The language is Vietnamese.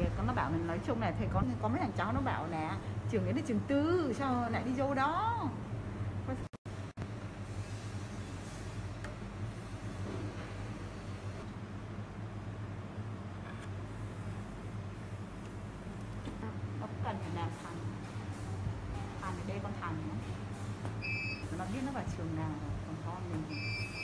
con nó bảo mình nói chung này, thầy có mấy thằng cháu nó bảo nè, trường ấy là trường tư sao lại đi vô đó. Nó cần phải làm Thành ở đây, con Thành nó biết nó vào trường nào, còn con mình